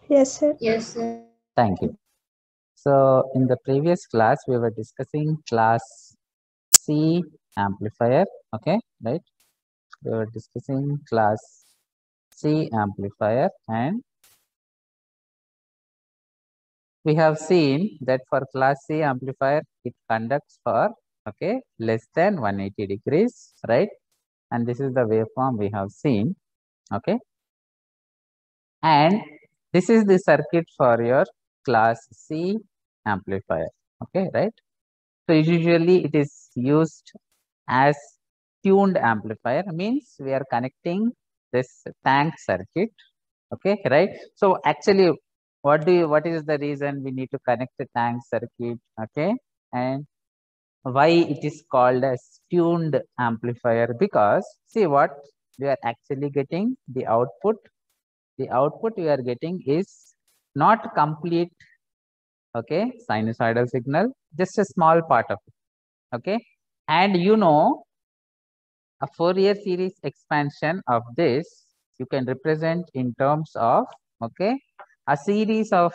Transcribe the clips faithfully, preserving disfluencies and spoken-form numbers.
Yes, sir. Yes, sir. Thank you. So in the previous class, we were discussing class C amplifier. Okay, right? We were discussing class C amplifier, and we have seen that for class C amplifier, it conducts for okay less than one hundred eighty degrees, right? And this is the waveform we have seen. Okay, and this is the circuit for your class C amplifier. Okay, right? So usually it is used as tuned amplifier, means we are connecting this tank circuit. Okay, right? So actually, what do you, what is the reason we need to connect the tank circuit? Okay, and why it is called as tuned amplifier? Because see what we are actually getting, the output. The output we are getting is not complete. Okay, sinusoidal signal, just a small part of it. Okay, and you know, a Fourier series expansion of this you can represent in terms of okay a series of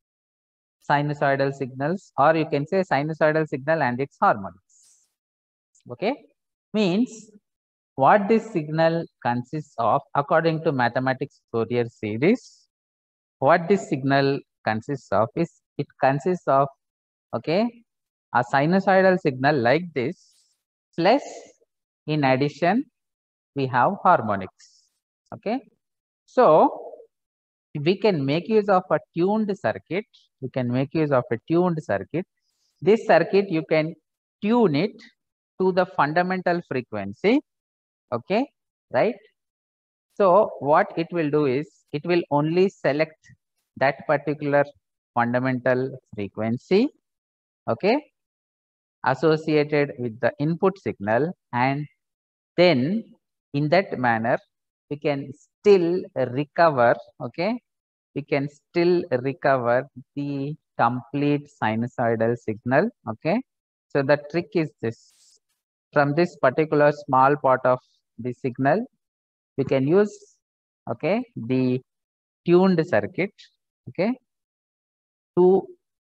sinusoidal signals, or you can say sinusoidal signal and its harmonics. Okay, means what this signal consists of according to mathematics Fourier series. What this signal consists of is it consists of okay a sinusoidal signal like this, plus in addition we have harmonics. Okay, so we can make use of a tuned circuit. We can make use of a tuned circuit. This circuit you can tune it to the fundamental frequency. Okay, right? So what it will do is it will only select that particular fundamental frequency. Okay, associated with the input signal, and then in that manner we can still recover okay we can still recover the complete sinusoidal signal. Okay, so the trick is this: from this particular small part of the signal we can use okay the tuned circuit okay to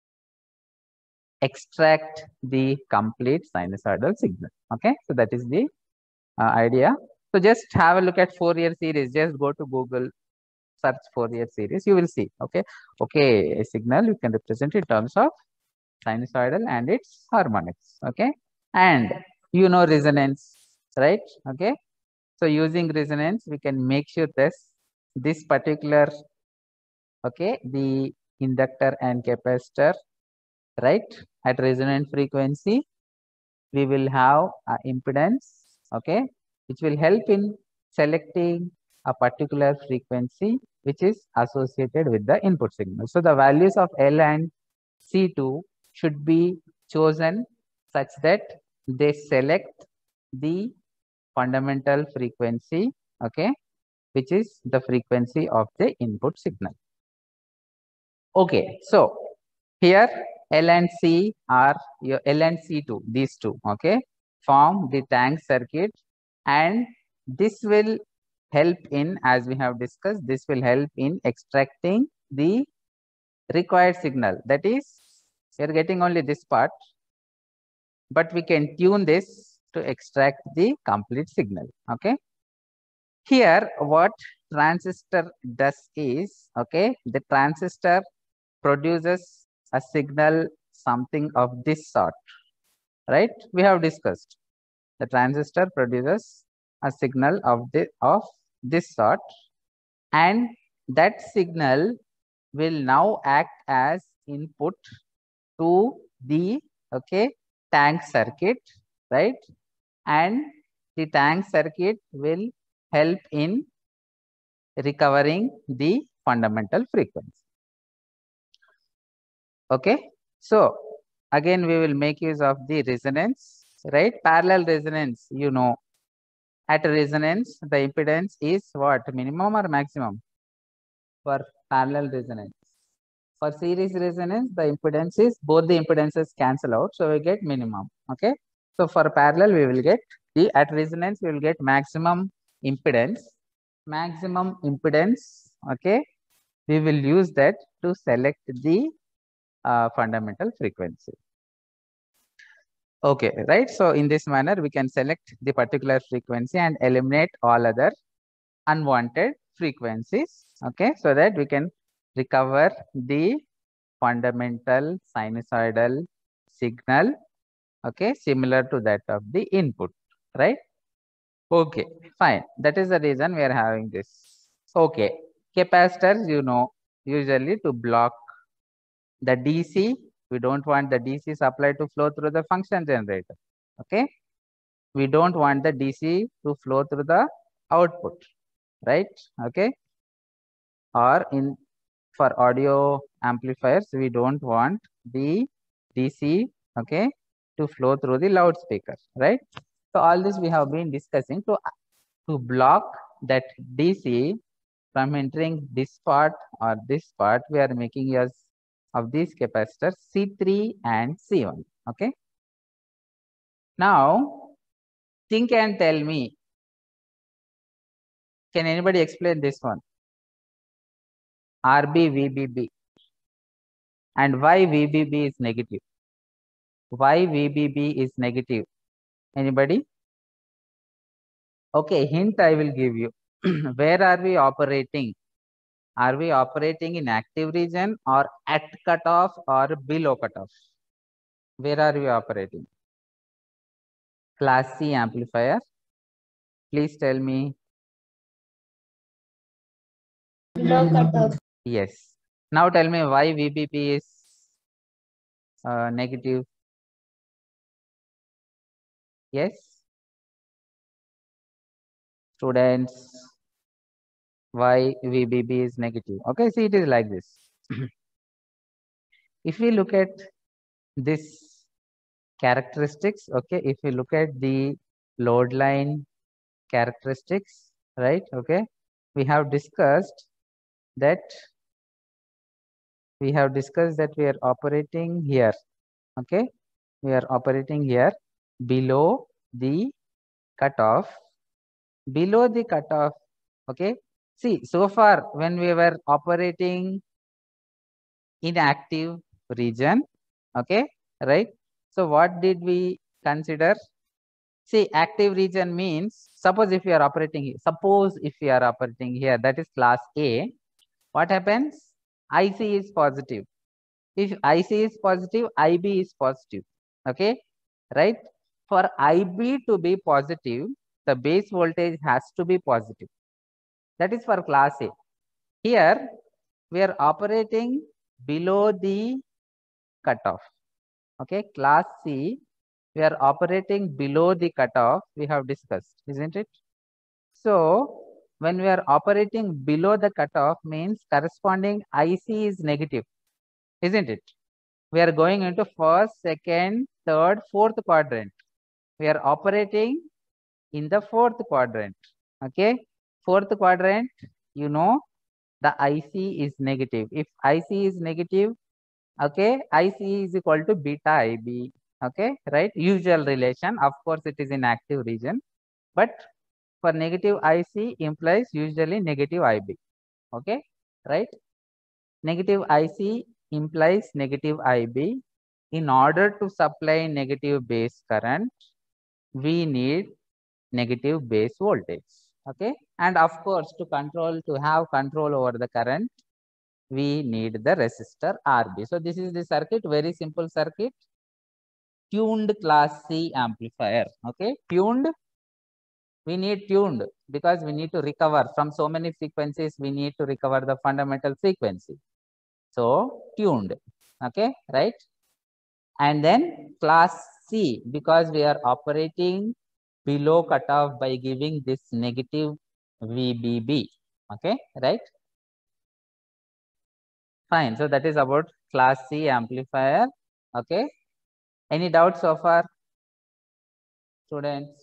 extract the complete sinusoidal signal. Okay, so that is the uh, idea. So just have a look at Fourier series. Just go to Google, search Fourier series. You will see. Okay, okay, a signal you can represent in terms of sinusoidal and its harmonics. Okay, and you know resonance, right? Okay, so using resonance, we can make sure this this particular okay the inductor and capacitor, right, at resonant frequency we will have a impedance, okay, which will help in selecting a particular frequency which is associated with the input signal. So the values of L and C two should be chosen such that they select the fundamental frequency, okay, which is the frequency of the input signal. Okay, so here L and C are your L and C two, these two, okay, form the tank circuit, and this will help in, as we have discussed, this will help in extracting the required signal. That is, we are getting only this part, but we can tune this to extract the complete signal. Okay, here what transistor does is, okay, the transistor produces a signal something of this sort, right? We have discussed the transistor produces a signal of the of this sort, and that signal will now act as input to the okay tank circuit, right? And the tank circuit will help in recovering the fundamental frequency. Okay, so again we will make use of the resonance, right? Parallel resonance, you know, at resonance the impedance is what, minimum or maximum for parallel resonance? For series resonance the impedance is, both the impedances cancel out, so we get minimum. Okay, so for parallel we will get the, at resonance we will get maximum impedance, maximum impedance, okay, we will use that to select the uh, fundamental frequency. Okay, right? So in this manner, we can select the particular frequency and eliminate all other unwanted frequencies. Okay, so that we can recover the fundamental sinusoidal signal, okay, similar to that of the input, right? Okay, fine. That is the reason we are having this. Okay, capacitors, you know, usually to block the D C, we don't want the D C supply to flow through the function generator. Okay, we don't want the D C to flow through the output, right? Okay, or in for audio amplifiers, we don't want the D C, okay, to flow through the loudspeaker, right? So all this we have been discussing to to block that D C from entering this part or this part. We are making use of these capacitors C three and C one. Okay. Now think and tell me, can anybody explain this one? R B, V B B, and why V B B is negative? Why V B B is negative? Anybody? Okay, hint I will give you. Where are we operating? Are we operating in active region or at cutoff or below cutoff? Where are we operating? Class C amplifier. Please tell me. Below cutoff. Yes. Now tell me why V B B is uh, negative. Yes. Students, why V B B is negative? Okay, see, it is like this. If we look at this characteristics, okay, if we look at the load line characteristics, right? Okay, we have discussed that we have discussed that we are operating here. Okay, we are operating here below the cutoff. Below the cutoff. Okay, see, so far when we were operating in active region, okay, right? So what did we consider? See, active region means, suppose if you are operating here, suppose if you are operating here, that is class A, what happens? I C is positive. If I C is positive, I B is positive. Okay, right? For I B to be positive, the base voltage has to be positive. That is for class A. Here, we are operating below the cutoff. Okay, class C, we are operating below the cutoff, we have discussed, isn't it? So, when we are operating below the cutoff means corresponding I C is negative, isn't it? We are going into first, second, third, fourth quadrant. We are operating in the fourth quadrant. Okay, fourth quadrant, you know, the I C is negative. If I C is negative, okay, I C is equal to beta I B. Okay, right? Usual relation. Of course, it is in active region, but for negative I C implies usually negative I B. Okay, right? Negative I C implies negative I B. In order to supply negative base current, we need negative base voltage. Okay, and of course, to control, to have control over the current, we need the resistor R B. So this is the circuit, very simple circuit. Tuned class C amplifier. Okay, tuned. We need tuned because we need to recover from so many frequencies. We need to recover the fundamental frequency. So tuned. Okay, right? And then class C, because we are operating below cutoff by giving this negative V B B. Okay, right? Fine. So that is about class C amplifier. Okay. Any doubts so far, students?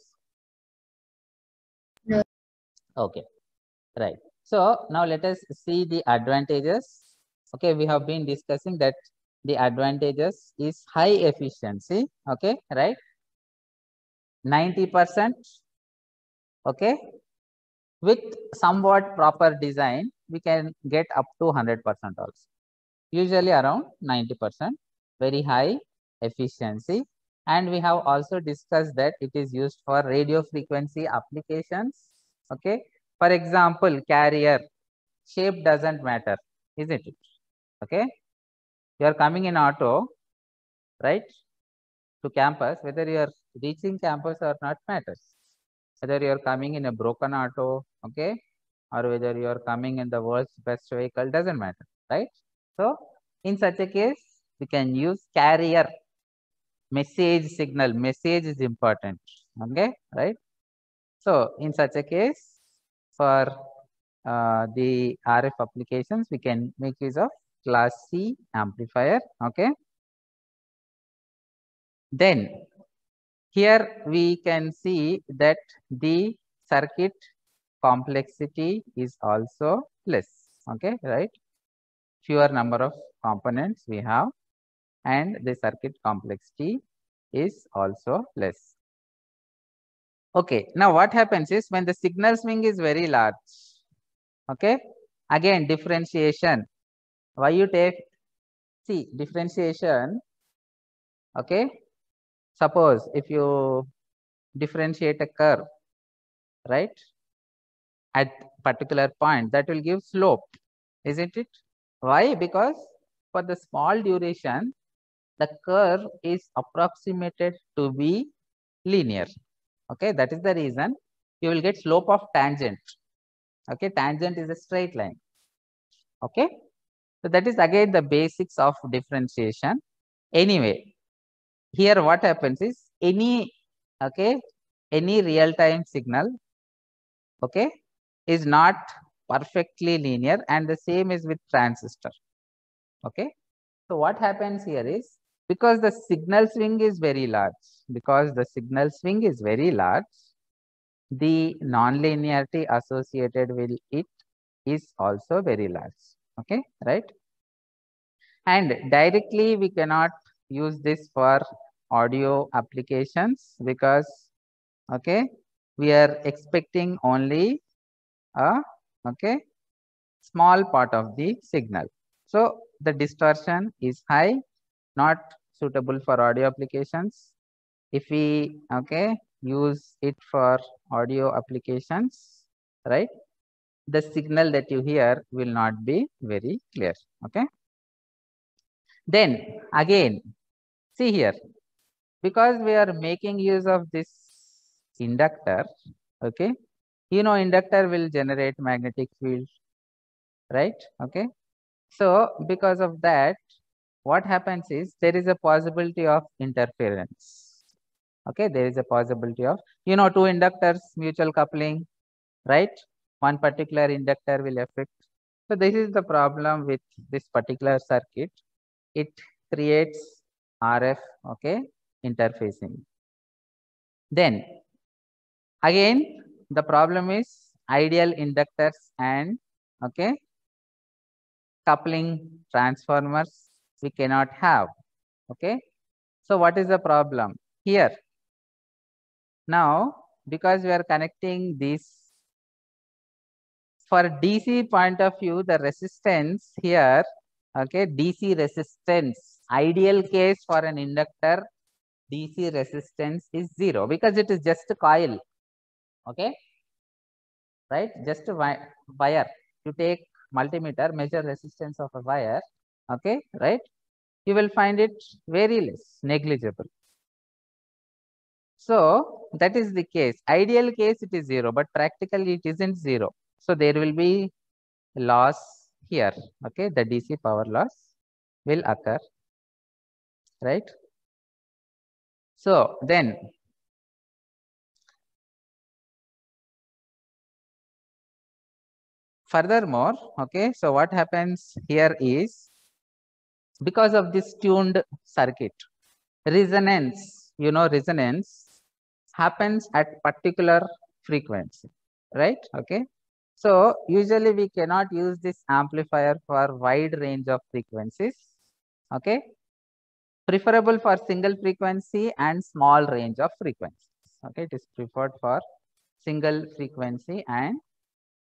No. Okay. Right. So now let us see the advantages. Okay, we have been discussing that the advantages is high efficiency. Okay, right? ninety percent. Okay. With somewhat proper design, we can get up to one hundred percent also. Usually around ninety percent, very high efficiency. And we have also discussed that it is used for radio frequency applications. Okay. For example, carrier shape doesn't matter, isn't it? Okay. You are coming in auto, right, to campus, whether you are reaching campus or not matters. Whether you are coming in a broken auto, okay, or whether you are coming in the world's best vehicle, doesn't matter, right? So in such a case, we can use carrier message signal. Message is important, okay, right? So in such a case, for uh, the R F applications, we can make use of class C amplifier, okay. Then here we can see that the circuit complexity is also less, okay, right? Fewer number of components we have, and the circuit complexity is also less. Okay, now what happens is when the signal swing is very large, okay, again differentiation. Why you take, see, differentiation, okay, suppose if you differentiate a curve, right, at particular point, that will give slope, isn't it? Why? Because for the small duration, the curve is approximated to be linear. Okay, that is the reason you will get slope of tangent. Okay, tangent is a straight line. Okay, so that is again the basics of differentiation. Anyway, here what happens is any, okay, any real-time signal, okay, is not perfectly linear, and the same is with transistor. Okay, so what happens here is, because the signal swing is very large, because the signal swing is very large, the non-linearity associated with it is also very large. Okay, right? And directly we cannot use this for audio applications because, okay, we are expecting only a, okay, small part of the signal. So the distortion is high, not suitable for audio applications. If we, okay, use it for audio applications, right, the signal that you hear will not be very clear. Okay. Then again, see here, because we are making use of this inductor, okay, you know, inductor will generate magnetic field, right? Okay. So because of that, what happens is there is a possibility of interference. Okay, there is a possibility of, you know, two inductors, mutual coupling, right? One particular inductor will affect. So this is the problem with this particular circuit. It creates R F, okay, interfacing. Then again, the problem is ideal inductors and, okay, coupling transformers we cannot have. Okay, so what is the problem here? Now, because we are connecting this, for D C point of view, the resistance here, okay, D C resistance, ideal case for an inductor, D C resistance is zero because it is just a coil. Okay, right, just a wire. You take multimeter, measure resistance of a wire, okay, right, you will find it very less, negligible. So that is the case. Ideal case it is zero, but practically it isn't zero. So there will be loss here. Okay, the D C power loss will occur, right? So then furthermore, okay, so what happens here is, because of this tuned circuit, resonance, you know, resonance happens at particular frequency, right? Okay, so usually we cannot use this amplifier for wide range of frequencies. Okay, preferable for single frequency and small range of frequencies. Okay, it is preferred for single frequency and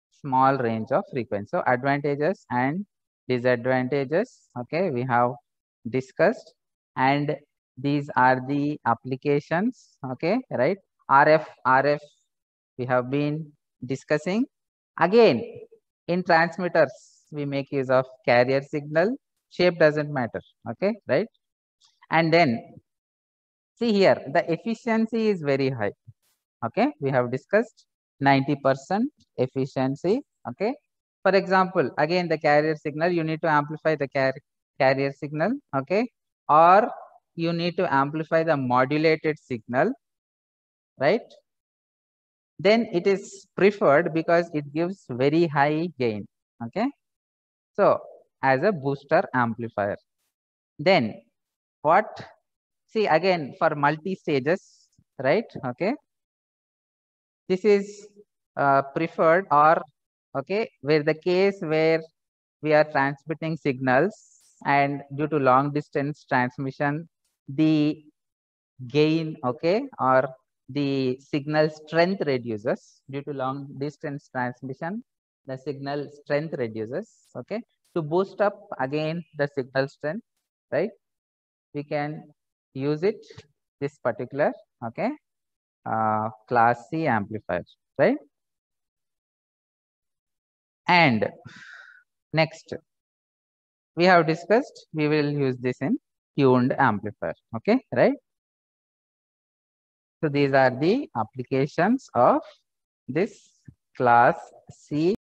small range of frequency. So advantages and disadvantages, okay, we have discussed, and these are the applications, okay, right? R F, R F we have been discussing. Again, in transmitters, we make use of carrier signal. Shape doesn't matter, okay, right? And then see here, the efficiency is very high, okay, we have discussed ninety percent efficiency, okay. For example, again the carrier signal, you need to amplify the car carrier signal, okay, or you need to amplify the modulated signal, right? Then it is preferred because it gives very high gain, okay. So as a booster amplifier. Then what, see again for multi stages, right, okay, this is uh, preferred, or okay, where the case where we are transmitting signals and due to long distance transmission, the gain, okay, or the signal strength reduces due to long distance transmission, the signal strength reduces, okay. To boost up again the signal strength, right, we can use it, this particular, okay, uh, class C amplifier, right? And next we have discussed, we will use this in tuned amplifier, okay, right? So these are the applications of this class C